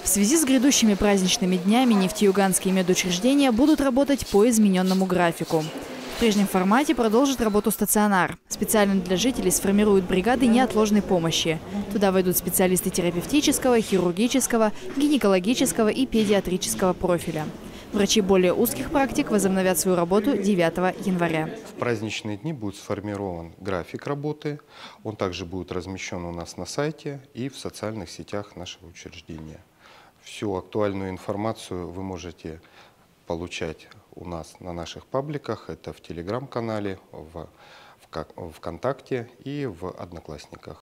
В связи с грядущими праздничными днями нефтеюганские медучреждения будут работать по измененному графику. В прежнем формате продолжит работу стационар. Специально для жителей сформируют бригады неотложной помощи. Туда войдут специалисты терапевтического, хирургического, гинекологического и педиатрического профиля. Врачи более узких практик возобновят свою работу 9 января. В праздничные дни будет сформирован график работы. Он также будет размещен у нас на сайте и в социальных сетях нашего учреждения. Всю актуальную информацию вы можете получать у нас на наших пабликах. Это в Телеграм-канале, в ВКонтакте и в Одноклассниках.